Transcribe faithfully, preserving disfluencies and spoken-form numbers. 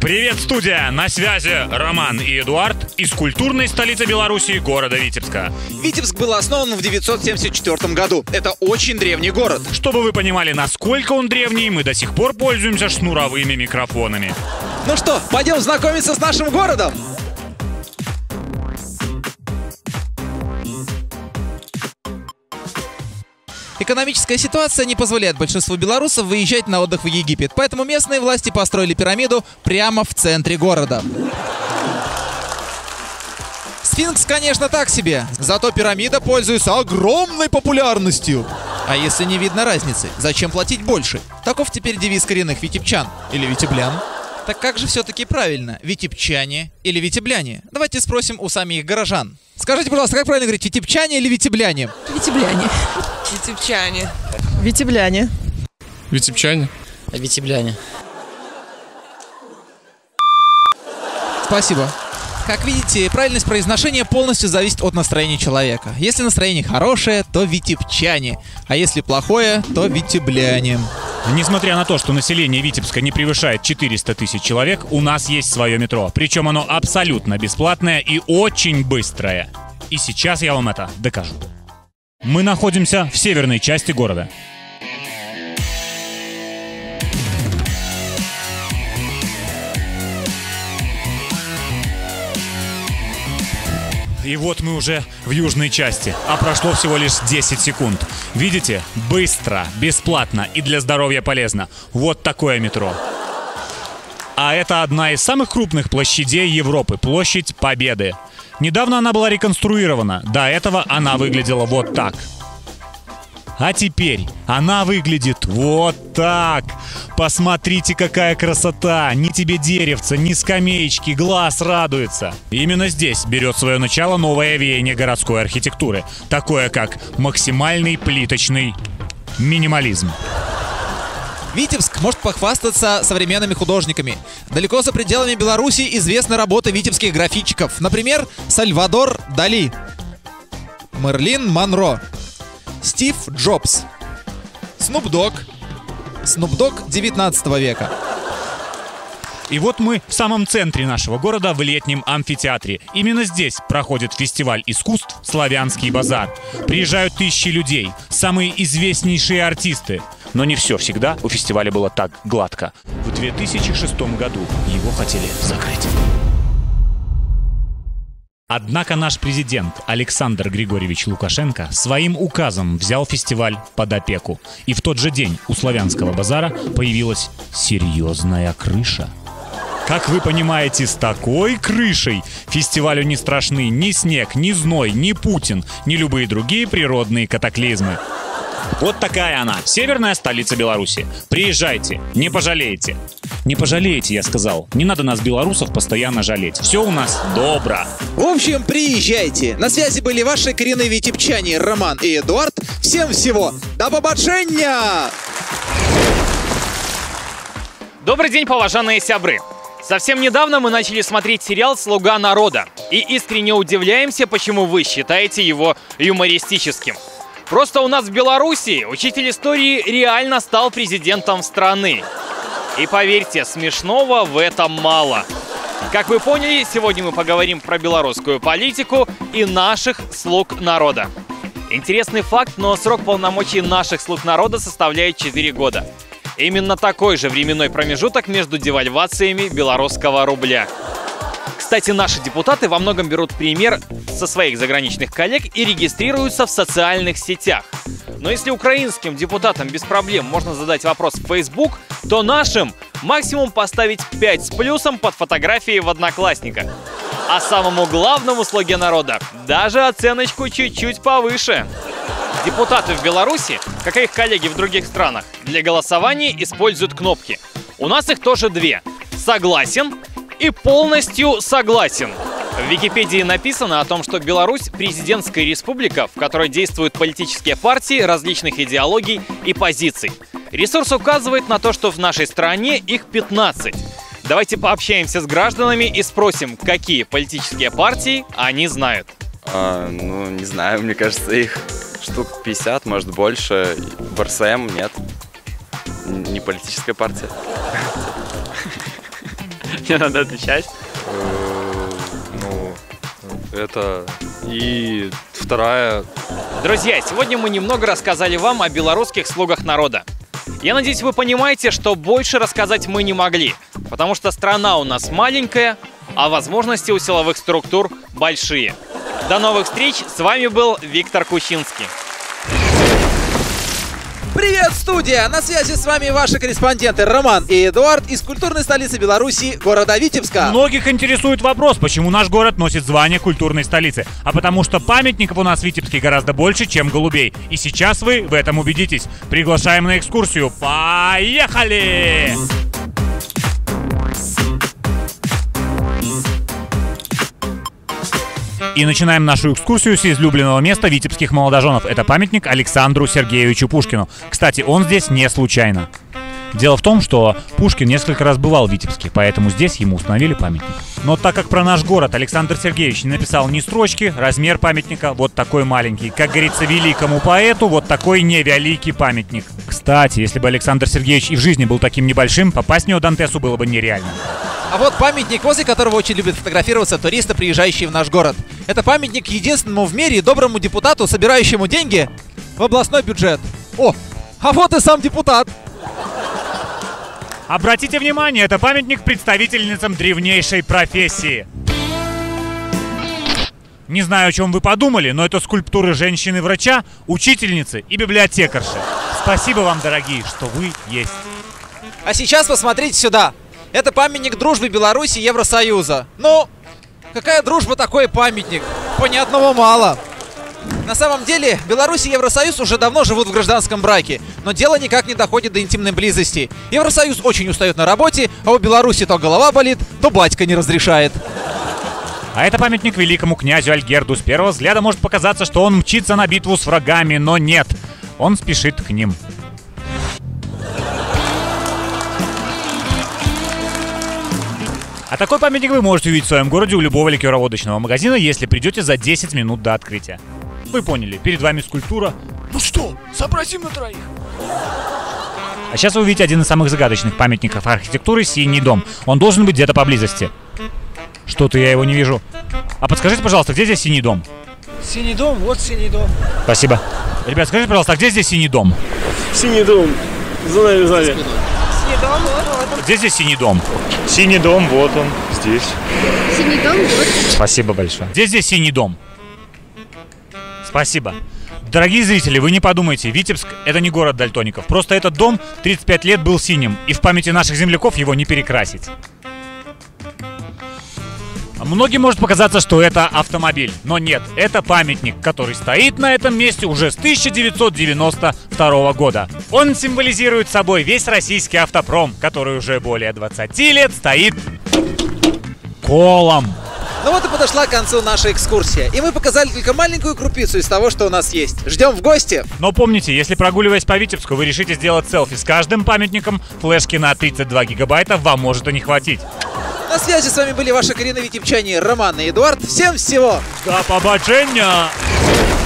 Привет, студия! На связи Роман и Эдуард из культурной столицы Беларуси, города Витебска. Витебск был основан в девятьсот семьдесят четвёртом году. Это очень древний город. Чтобы вы понимали, насколько он древний, мы до сих пор пользуемся шнуровыми микрофонами. Ну что, пойдем знакомиться с нашим городом? Экономическая ситуация не позволяет большинству белорусов выезжать на отдых в Египет, поэтому местные власти построили пирамиду прямо в центре города. Сфинкс, конечно, так себе, зато пирамида пользуется огромной популярностью. А если не видно разницы, зачем платить больше? Таков теперь девиз коренных витебчан или витеблян. Так как же все-таки правильно, витебчане или витебляне? Давайте спросим у самих горожан. Скажите, пожалуйста, как правильно говорить, витебчане или витебляне? Витебляне. Витебчане. Витебляне. Витебчане. Витебляне. Спасибо. Как видите, правильность произношения полностью зависит от настроения человека. Если настроение хорошее, то витебчане, а если плохое, то витебляне. Несмотря на то, что население Витебска не превышает четыреста тысяч человек, у нас есть свое метро. Причем оно абсолютно бесплатное и очень быстрое. И сейчас я вам это докажу. Мы находимся в северной части города. И вот мы уже в южной части, а прошло всего лишь десять секунд. Видите? Быстро, бесплатно и для здоровья полезно. Вот такое метро. А это одна из самых крупных площадей Европы, площадь Победы. Недавно она была реконструирована, до этого она выглядела вот так. А теперь она выглядит вот так. Посмотрите, какая красота. Ни тебе деревца, ни скамеечки, глаз радуется. Именно здесь берет свое начало новое веяние городской архитектуры. Такое как максимальный плиточный минимализм. Витебск может похвастаться современными художниками. Далеко за пределами Беларуси известны работы витебских графитчиков. Например, Сальвадор Дали, Мерлин Монро, Стив Джобс, Снуп Дог, Снуп Дог девятнадцатого века. И вот мы в самом центре нашего города, в летнем амфитеатре. Именно здесь проходит фестиваль искусств «Славянский базар». Приезжают тысячи людей, самые известнейшие артисты. Но не все всегда у фестиваля было так гладко. В две тысячи шестом году его хотели закрыть. Однако наш президент Александр Григорьевич Лукашенко своим указом взял фестиваль под опеку. И в тот же день у Славянского базара появилась серьезная крыша. Как вы понимаете, с такой крышей фестивалю не страшны ни снег, ни зной, ни Путин, ни любые другие природные катаклизмы. Вот такая она, северная столица Беларуси. Приезжайте, не пожалеете. Не пожалеете, я сказал. Не надо нас, белорусов, постоянно жалеть. Все у нас добро. В общем, приезжайте. На связи были ваши коренные витебчане Роман и Эдуард. Всем всего. До побачення! Добрый день, поважанные сябры. Совсем недавно мы начали смотреть сериал «Слуга народа». И искренне удивляемся, почему вы считаете его юмористическим. Просто у нас в Беларуси учитель истории реально стал президентом страны. И поверьте, смешного в этом мало. Как вы поняли, сегодня мы поговорим про белорусскую политику и наших слуг народа. Интересный факт, но срок полномочий наших слуг народа составляет четыре года. Именно такой же временной промежуток между девальвациями белорусского рубля. Кстати, наши депутаты во многом берут пример со своих заграничных коллег и регистрируются в социальных сетях. Но если украинским депутатам без проблем можно задать вопрос в Facebook, то нашим максимум поставить пять с плюсом под фотографией в Одноклассниках. А самому главному слуге народа даже оценочку чуть-чуть повыше. Депутаты в Беларуси, как и их коллеги в других странах, для голосования используют кнопки. У нас их тоже две. Согласен и полностью согласен. В Википедии написано о том, что Беларусь – президентская республика, в которой действуют политические партии различных идеологий и позиций. Ресурс указывает на то, что в нашей стране их пятнадцать. Давайте пообщаемся с гражданами и спросим, какие политические партии они знают. А, ну, не знаю, мне кажется, их штук пятьдесят, может больше. В эр эс эм нет. Не политическая партия. Мне надо отвечать. Ну, это и вторая... Друзья, сегодня мы немного рассказали вам о белорусских слугах народа. Я надеюсь, вы понимаете, что больше рассказать мы не могли, потому что страна у нас маленькая, а возможности у силовых структур большие. До новых встреч, с вами был Виктор Кущинский. Привет, студия! На связи с вами ваши корреспонденты Роман и Эдуард из культурной столицы Беларуси, города Витебска. Многих интересует вопрос, почему наш город носит звание культурной столицы. А потому что памятников у нас в Витебске гораздо больше, чем голубей. И сейчас вы в этом убедитесь. Приглашаем на экскурсию. Поехали! И начинаем нашу экскурсию с излюбленного места витебских молодоженов. Это памятник Александру Сергеевичу Пушкину. Кстати, он здесь не случайно. Дело в том, что Пушкин несколько раз бывал в Витебске, поэтому здесь ему установили памятник. Но так как про наш город Александр Сергеевич не написал ни строчки, размер памятника вот такой маленький. Как говорится, великому поэту вот такой невеликий памятник. Кстати, если бы Александр Сергеевич и в жизни был таким небольшим, попасть в него Дантесу было бы нереально. А вот памятник, возле которого очень любят фотографироваться туристы, приезжающие в наш город. Это памятник единственному в мире доброму депутату, собирающему деньги в областной бюджет. О, а вот и сам депутат. Обратите внимание, это памятник представительницам древнейшей профессии. Не знаю, о чем вы подумали, но это скульптуры женщины-врача, учительницы и библиотекарши. Спасибо вам, дорогие, что вы есть. А сейчас посмотрите сюда. Это памятник дружбы Беларуси и Евросоюза. Ну, какая дружба, такой памятник? Понятного мало. На самом деле, Беларусь и Евросоюз уже давно живут в гражданском браке, но дело никак не доходит до интимной близости. Евросоюз очень устает на работе, а у Беларуси то голова болит, то батька не разрешает. А это памятник великому князю Альгерду. С первого взгляда может показаться, что он мчится на битву с врагами, но нет. Он спешит к ним. А такой памятник вы можете увидеть в своем городе у любого ликероводочного магазина, если придете за десять минут до открытия. Вы поняли, перед вами скульптура. Ну что, сообразим на троих. А сейчас вы увидите один из самых загадочных памятников архитектуры — Синий дом. Он должен быть где-то поблизости. Что-то я его не вижу. А подскажите, пожалуйста, где здесь Синий дом? Синий дом, вот Синий дом. Спасибо. Ребят, скажите, пожалуйста, а где здесь Синий дом? Синий дом. За нами, за нами. Синий дом, вот, вот. Где здесь Синий дом? Синий дом, вот он, здесь. Синий дом, вот. Спасибо большое. Где здесь Синий дом? Спасибо. Дорогие зрители, вы не подумайте, Витебск — это не город дальтоников. Просто этот дом тридцать пять лет был синим, и в памяти наших земляков его не перекрасить. Многим может показаться, что это автомобиль, но нет, это памятник, который стоит на этом месте уже с тысяча девятьсот девяносто второго года. Он символизирует собой весь российский автопром, который уже более двадцати лет стоит колом. Ну вот и подошла к концу наша экскурсия, и мы показали только маленькую крупицу из того, что у нас есть. Ждем в гости! Но помните, если прогуливаясь по Витебску, вы решите сделать селфи с каждым памятником, флешки на тридцать два гигабайта вам может и не хватить. На связи с вами были ваши коренные витебчане Роман и Эдуард. Всем всего! До побачення!